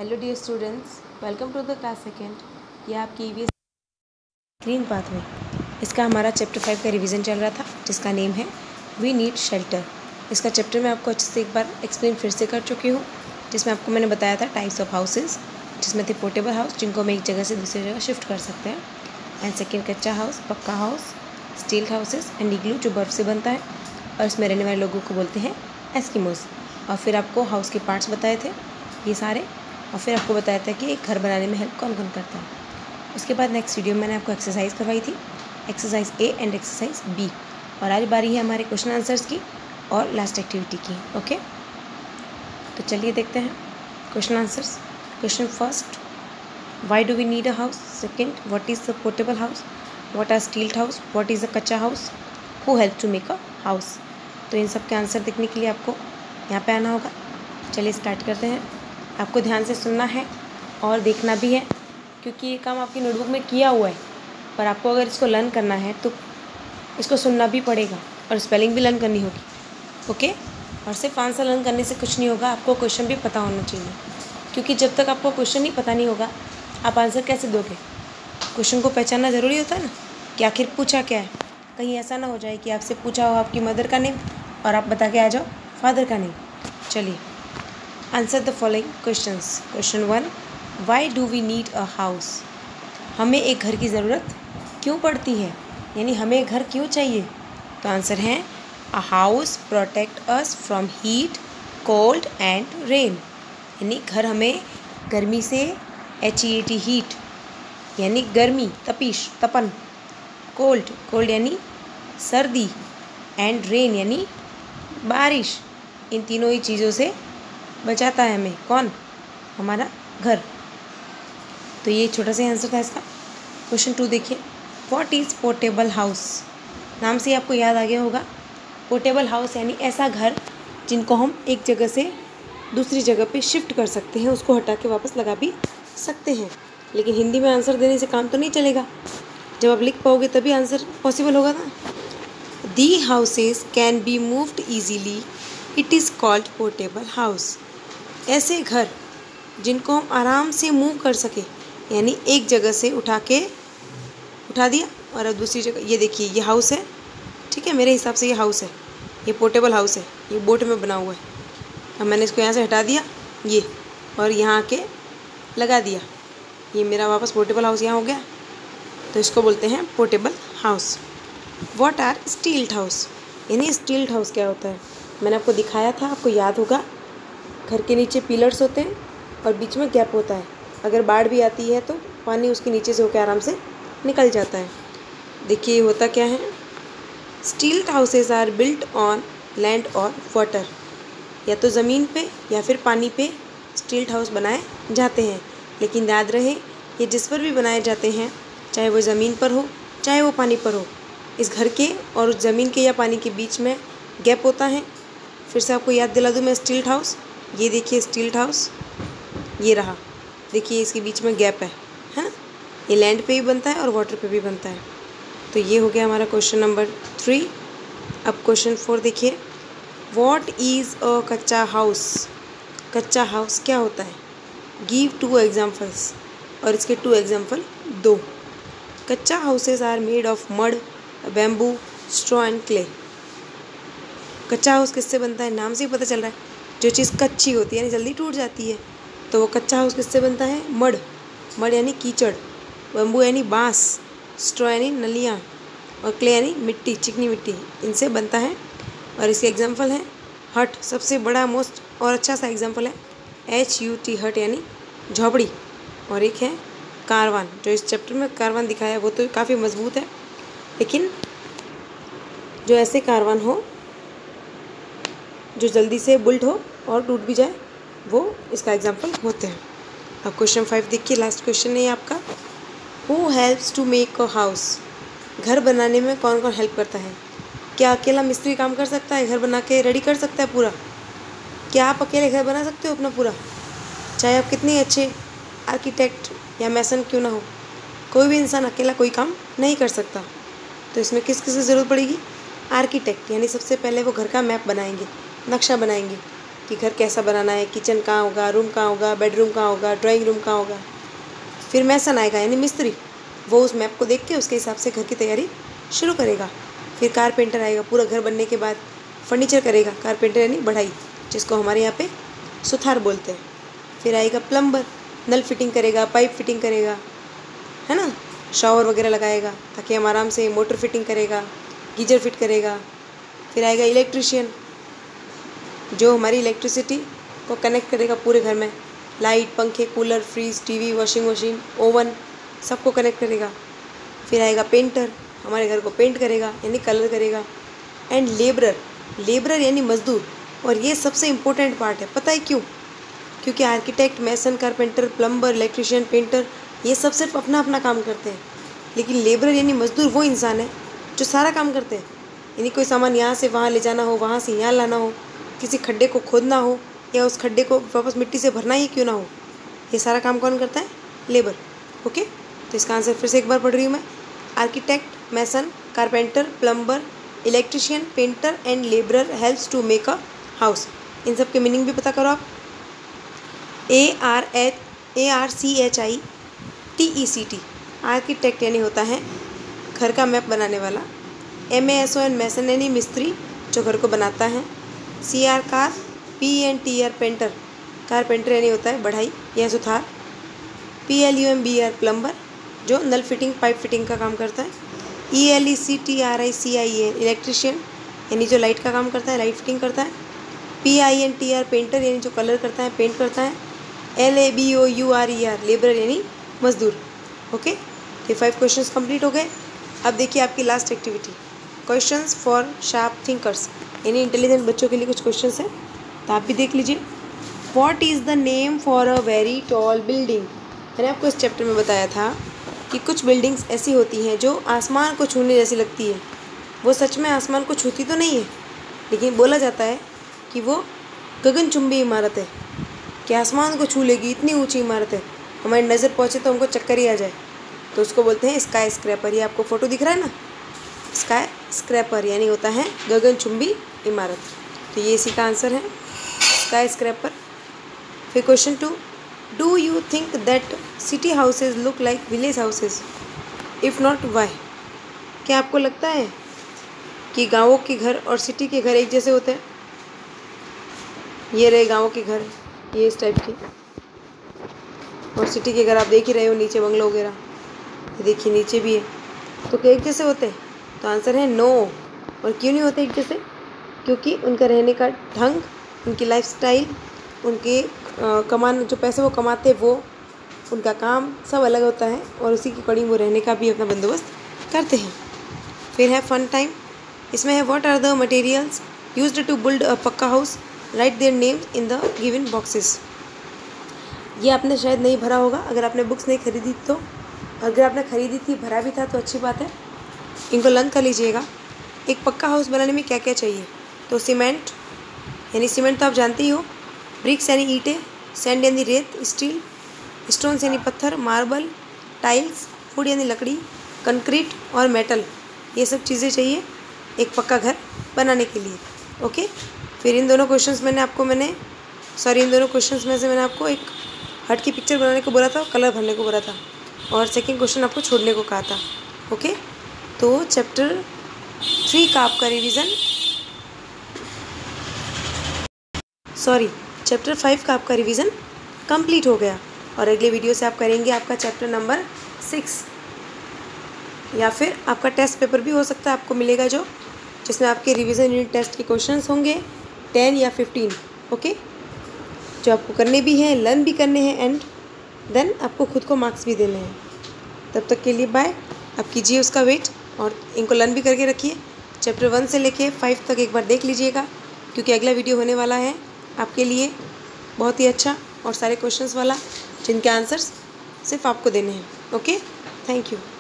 Hello dear students, welcome to the class second. ये आपकी EVS green pathway, इसका हमारा चैप्टर 5 का रिवीजन चल रहा था, जिसका नेम है वी नीड शेल्टर। इसका चैप्टर मैं आपको अच्छे से एक बार एक्सप्लेन फिर से कर चुकी हूँ, जिसमें आपको मैंने बताया था टाइप्स ऑफ हाउसेज, जिसमें थे पोर्टेबल हाउस, जिनको हम एक जगह से दूसरी जगह शिफ्ट कर सकते हैं, and second kachcha house, pakka house, steel houses and igloo जो बर्फ़ से बनता है और इसमें रहने वाले लोगों को बोलते हैं एस्किमोस। और फिर आपको हाउस के पार्ट्स बताए थे ये सारे, और फिर आपको बताया था कि एक घर बनाने में हेल्प कौन कौन करता है। उसके बाद नेक्स्ट वीडियो में मैंने आपको एक्सरसाइज करवाई थी, exercise A and exercise B, और आज बारी है हमारे क्वेश्चन आंसर्स की और लास्ट एक्टिविटी की। ओके, तो चलिए देखते हैं question answers. Question first, why do we need a house. Second, what is the portable house, what are stilt house, what is the kachcha house, who help to make a house. तो इन सब के answer देखने के लिए आपको यहाँ पे आना होगा। चलिए स्टार्ट करते हैं। आपको ध्यान से सुनना है और देखना भी है, क्योंकि ये काम आपकी नोटबुक में किया हुआ है, पर आपको अगर इसको लर्न करना है तो इसको सुनना भी पड़ेगा और स्पेलिंग भी लर्न करनी होगी। ओके, और सिर्फ आंसर लर्न करने से कुछ नहीं होगा, आपको क्वेश्चन भी पता होना चाहिए, क्योंकि जब तक आपको क्वेश्चन ही पता नहीं होगा आप आंसर कैसे दोगे। क्वेश्चन को पहचानना ज़रूरी होता है ना, कि आखिर पूछा क्या है। कहीं ऐसा ना हो जाए कि आपसे पूछा हो आपकी मदर का नेम और आप बता के आ जाओ फादर का नेम। चलिए, answer the following questions. Question 1, why do we need a house. हमें एक घर की ज़रूरत क्यों पड़ती है, यानी हमें एक घर क्यों चाहिए। तो आंसर है a house protect us from heat, cold and rain. यानी घर हमें गर्मी से, HEAT हीट यानी गर्मी, तपिश, तपन, कोल्ड यानी सर्दी, एंड रेन यानी बारिश, इन तीनों ही चीज़ों से बचाता है हमें। कौन? हमारा घर। तो ये छोटा सा आंसर था इसका। क्वेश्चन 2 देखिए, व्हाट इज़ पोर्टेबल हाउस। नाम से आपको याद आ गया होगा, पोर्टेबल हाउस यानी ऐसा घर जिनको हम एक जगह से दूसरी जगह पे शिफ्ट कर सकते हैं, उसको हटा के वापस लगा भी सकते हैं। लेकिन हिंदी में आंसर देने से काम तो नहीं चलेगा, जब आप लिख पाओगे तभी आंसर पॉसिबल होगा ना। The houses can be moved easily, it is called portable house. ऐसे घर जिनको हम आराम से मूव कर सके, यानी एक जगह से उठा दिया और अब दूसरी जगह। ये देखिए, ये हाउस है, ठीक है, मेरे हिसाब से ये हाउस है, ये पोर्टेबल हाउस है, ये बोट में बना हुआ है। अब मैंने इसको यहाँ से हटा दिया ये, और यहाँ आके लगा दिया, ये मेरा वापस पोर्टेबल हाउस यहाँ हो गया। तो इसको बोलते हैं portable house. What are stilt house, यानी स्टील्ड हाउस क्या होता है, मैंने आपको दिखाया था, आपको याद होगा। घर के नीचे पिलर्स होते हैं और बीच में गैप होता है, अगर बाढ़ भी आती है तो पानी उसके नीचे से होकर आराम से निकल जाता है। देखिए ये होता क्या है, stilt houses are built on land और वाटर। या तो ज़मीन पे या फिर पानी पे स्टील्ड हाउस बनाए जाते हैं, लेकिन याद रहे ये जिस पर भी बनाए जाते हैं, चाहे वो ज़मीन पर हो चाहे वो पानी पर हो, इस घर के और उस ज़मीन के या पानी के बीच में गैप होता है। फिर से आपको याद दिला दूँ मैं, स्टील्ड हाउस, ये देखिए स्टील्ड हाउस, ये रहा, देखिए इसके बीच में गैप है ना। ये लैंड पे भी बनता है और वाटर पे भी बनता है। तो ये हो गया हमारा क्वेश्चन नंबर 3। अब क्वेश्चन 4 देखिए, व्हाट इज़ अ कच्चा हाउस। कच्चा हाउस क्या होता है, गिव 2 एग्जाम्पल्स, और इसके 2 एग्जाम्पल दो। Kachcha houses are made of mud, bamboo, straw and clay. कच्चा हाउस किससे बनता है, नाम से ही पता चल रहा है, जो चीज़ कच्ची होती है यानी जल्दी टूट जाती है, तो वो कच्चा हाउस किससे बनता है, मड यानी कीचड़, बम्बू यानी बाँस, स्ट्रॉ यानी नलियाँ, और क्ले यानी मिट्टी, चिकनी मिट्टी, इनसे बनता है। और इसके एग्जांपल है हट, सबसे बड़ा मोस्ट और अच्छा सा एग्जांपल है HUT, हट यानी झोपड़ी। और एक है कारवान, जो इस चैप्टर में कारवान दिखाया है वो तो काफ़ी मजबूत है, लेकिन जो ऐसे कारवान हो जो जल्दी से बुल्ट हो और टूट भी जाए, वो इसका एग्जाम्पल होते हैं। अब क्वेश्चन 5 देखिए, लास्ट क्वेश्चन है आपका, who helps to make a house. घर बनाने में कौन कौन हेल्प करता है। क्या अकेला मिस्त्री काम कर सकता है, घर बना के रेडी कर सकता है पूरा। क्या आप अकेले घर बना सकते हो अपना पूरा, चाहे आप कितने अच्छे आर्किटेक्ट या मैसन क्यों ना हो, कोई भी इंसान अकेला कोई काम नहीं कर सकता। तो इसमें किस किस की ज़रूरत पड़ेगी, आर्किटेक्ट, यानी सबसे पहले वो घर का मैप बनाएंगे, नक्शा बनाएंगे, कि घर कैसा बनाना है, किचन कहाँ होगा, रूम कहाँ होगा, बेडरूम कहाँ होगा, ड्राइंग रूम कहाँ होगा। फिर मैसन आएगा यानी मिस्त्री, वो उस मैप को देख के उसके हिसाब से घर की तैयारी शुरू करेगा। फिर कारपेंटर आएगा, पूरा घर बनने के बाद फर्नीचर करेगा, कारपेंटर यानी बढ़ाई, जिसको हमारे यहाँ पे सुथार बोलते हैं। फिर आएगा प्लम्बर, नल फिटिंग करेगा, पाइप फिटिंग करेगा, है ना, शावर वगैरह लगाएगा ताकि हम आराम से, मोटर फिटिंग करेगा, गीजर फिट करेगा। फिर आएगा इलेक्ट्रिशियन, जो हमारी इलेक्ट्रिसिटी को कनेक्ट करेगा पूरे घर में, लाइट, पंखे, cooler, fridge, TV, washing machine, oven सबको कनेक्ट करेगा। फिर आएगा पेंटर, हमारे घर को पेंट करेगा यानी कलर करेगा। एंड लेबरर, लेबरर यानी मजदूर, और ये सबसे इम्पोर्टेंट पार्ट है, पता है क्यों? क्योंकि architect, mason, carpenter, plumber, electrician, painter ये सब सिर्फ अपना अपना काम करते हैं, लेकिन लेबरर यानी मजदूर वो इंसान है जो सारा काम करते हैं। यानी कोई सामान यहाँ से वहाँ ले जाना हो, वहाँ से यहाँ लाना हो, किसी खड्डे को खोदना हो या उस खड्डे को वापस मिट्टी से भरना ही क्यों ना हो, ये सारा काम कौन करता है? लेबर। ओके, तो इसका आंसर फिर से एक बार पढ़ रही हूँ मैं। Architect, mason, carpenter, plumber, electrician, painter and labourer helps to make a house. इन सब के मीनिंग भी पता करो आप। ARCHITECT, आर्किटेक्ट यानी होता है घर का मैप बनाने वाला। MASON, मैसन यानी मिस्त्री जो घर को बनाता है। CR car, PENTR painter, carpenter यानी होता है बढ़ाई या सुथार। PLUMBR प्लम्बर जो नल फिटिंग, पाइप फिटिंग का काम करता है। ELECTRICIAN इलेक्ट्रिशियन यानी जो लाइट का काम करता है, लाइट फिटिंग करता है। PINTR पेंटर यानी जो कलर करता है, पेंट करता है। LABOURER लेबर यानी मजदूर। ओके, ये 5 क्वेश्चंस कंप्लीट हो गए। अब देखिए आपकी last activity, questions for sharp thinkers यानी इंटेलिजेंट बच्चों के लिए कुछ क्वेश्चंस हैं, तो आप भी देख लीजिए। What is the name for a very tall building? मैंने आपको इस चैप्टर में बताया था कि कुछ बिल्डिंग्स ऐसी होती हैं जो आसमान को छूने जैसी लगती है। वो सच में आसमान को छूती तो नहीं है, लेकिन बोला जाता है कि वो गगनचुंबी इमारत है, कि आसमान को छू लेगी, इतनी ऊंची इमारत है, हमारी नज़र पहुँचे तो हमको चक्कर ही आ जाए, तो उसको बोलते हैं स्काई स्क्रैपर। ये आपको फ़ोटो दिख रहा है ना, स्काई स्क्रैपर यानी होता है गगनचुंबी इमारत। तो ये इसी का आंसर है, स्काई स्क्रैपर। फिर question 2, do you think that city houses look like village houses? If not why? क्या आपको लगता है कि गाँवों के घर और सिटी के घर एक जैसे होते हैं? ये रहे गाँवों के घर, ये इस टाइप के, और सिटी के घर आप देख ही रहे हो, नीचे बंगलो वगैरह, ये देखिए नीचे भी है, तो क्या एक जैसे होते हैं? तो आंसर है नो। और क्यों नहीं होते एक जैसे? क्योंकि उनका रहने का ढंग, उनकी लाइफस्टाइल, उनके कमाने जो पैसे वो कमाते हैं वो, उनका काम सब अलग होता है, और उसी के अकॉर्डिंग वो रहने का भी अपना बंदोबस्त करते हैं। फिर है फन टाइम, इसमें है what are the materials used to build a pakka house, write their names in the given boxes. ये आपने शायद नहीं भरा होगा, अगर आपने बुक्स नहीं खरीदी तो, अगर आपने खरीदी थी, भरा भी था तो अच्छी बात है, इनको लर्न कर लीजिएगा। एक पक्का हाउस बनाने में क्या क्या चाहिए? तो सीमेंट यानी सीमेंट तो आप जानते ही हो, ब्रिक्स यानी ईंटें, सैंड यानी रेत, स्टील, स्टोन्स यानी पत्थर, मार्बल, टाइल्स, वुड यानी लकड़ी, कंक्रीट और मेटल, ये सब चीज़ें चाहिए एक पक्का घर बनाने के लिए। ओके, फिर इन दोनों क्वेश्चंस में से मैंने आपको एक हट की पिक्चर बनाने को बोला था, कलर भरने को बोला था, और सेकंड क्वेश्चन आपको छोड़ने को कहा था। ओके, तो चैप्टर 3 का आपका रिवीजन, चैप्टर 5 का आपका रिवीजन कंप्लीट हो गया, और अगले वीडियो से आप करेंगे आपका चैप्टर नंबर 6, या फिर आपका टेस्ट पेपर भी हो सकता है आपको मिलेगा, जिसमें आपके रिवीजन यूनिट टेस्ट के क्वेश्चंस होंगे 10 या 15। ओके, जो आपको करने भी हैं, लर्न भी करने हैं, एंड देन आपको खुद को मार्क्स भी देने हैं। तब तक के लिए बाय, आप कीजिए उसका वेट, और इनको लर्न भी करके रखिए। चैप्टर 1 से लेके 5 तक एक बार देख लीजिएगा, क्योंकि अगला वीडियो होने वाला है आपके लिए बहुत ही अच्छा और सारे क्वेश्चंस वाला, जिनके आंसर्स सिर्फ आपको देने हैं। Okay, thank you.